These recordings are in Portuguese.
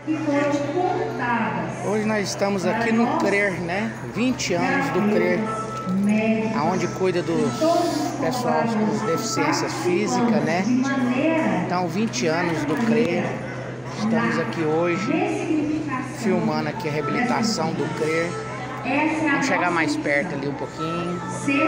que foram contadas. Hoje nós estamos aqui no CRER, né? 20 anos do CRER, aonde cuida do pessoal com deficiências físicas, né? Então, 20 anos do CRER. Estamos aqui hoje filmando aqui a reabilitação do CRER. Vamos chegar mais perto ali um pouquinho.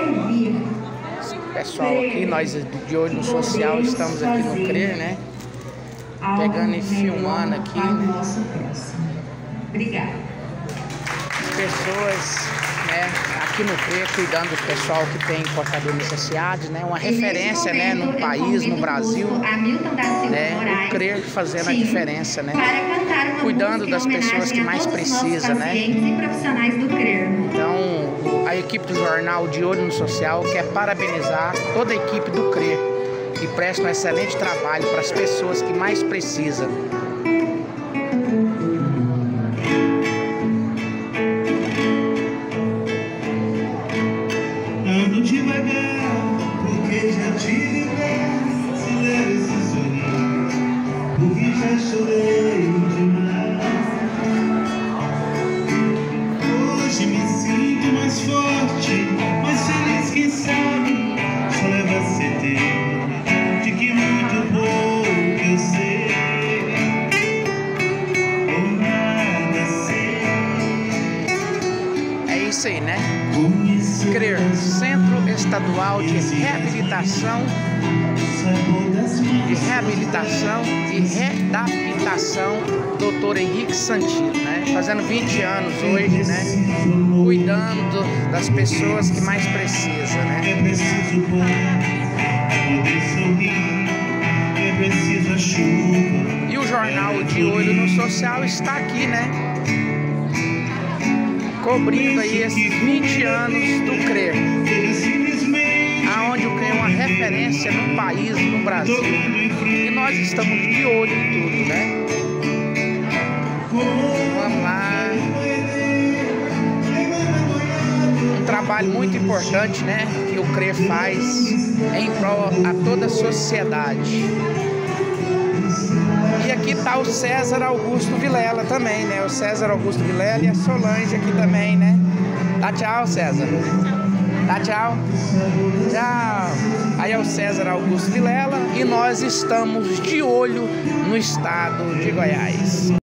Pessoal aqui, nós de olho no social, estamos aqui no CRER, né? Pegando e filmando aqui, né? Obrigada. As pessoas, né, aqui no CRER, cuidando do pessoal que tem portador de necessidades, né? Uma referência, né, no país, no Brasil, né? O CRER fazendo a diferença, né? Cuidando das pessoas que mais precisam, né? Então, a equipe do jornal De Olho no Social quer parabenizar toda a equipe do CRER, que presta um excelente trabalho para as pessoas que mais precisam. Ando devagar, porque já tive se leve esse sorriso, porque já chorei demais. Hoje me sinto mais forte, mais feliz, quem sabe só leva a certeza de que muito pouco eu sei, ou nada sei. É isso aí, né? CRER, Centro Estadual de Reabilitação e Readaptação, Dr. Henrique Santino, né? Fazendo 20 anos hoje, né? Cuidando das pessoas que mais precisam, né? É preciso voar, é poder sorrir, é preciso a chuva. E o jornal De Olho no Social está aqui, né? Cobrindo aí esses 20 anos do CRER, aonde o CRER é uma referência no país, no Brasil, e nós estamos de olho em tudo, né? Vamos lá. Um trabalho muito importante, né, que o CRER faz em prol a toda a sociedade. E aqui está o César Augusto Vilela também, né? O César Augusto Vilela e a Solange aqui também, né? Dá tchau, César. Dá tchau. Tchau. Aí é o César Augusto Vilela e nós estamos de olho no estado de Goiás.